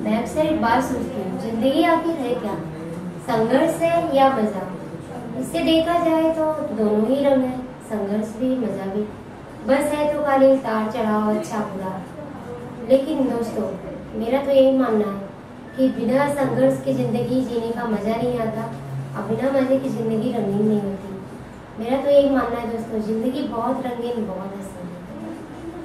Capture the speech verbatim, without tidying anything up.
मैं अक्सर एक बात सोचती हूँ, जिंदगी आखिर है क्या? संघर्ष है या मजा? इससे देखा जाए तो दोनों ही रंग है, संघर्ष भी मजा भी। बस है तो खाली उतार चढ़ाव, अच्छा बुरा। लेकिन दोस्तों, मेरा तो यही मानना है कि बिना संघर्ष की जिंदगी जीने का मजा नहीं आता और बिना मजे की जिंदगी रंगीन नहीं होती। मेरा तो यही मानना है दोस्तों, जिंदगी बहुत रंगीन, बहुत हसीन।